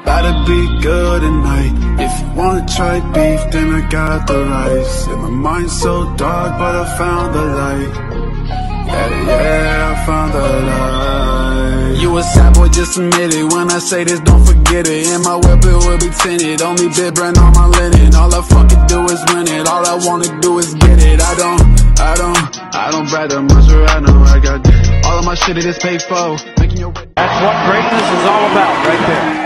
Better be good tonight. If you wanna try beef, then I got the rice. And my mind's so dark, but I found the light. Yeah, I found the light. You a sad boy, just admit it. When I say this, don't forget it. And my weapon will be tinted. Only big brand on my linen. All I fucking do is win it. All I wanna do is get it. I don't brag that much, or I know I got all of my shit, it is paid for. Making your... That's what greatness is all about, right there.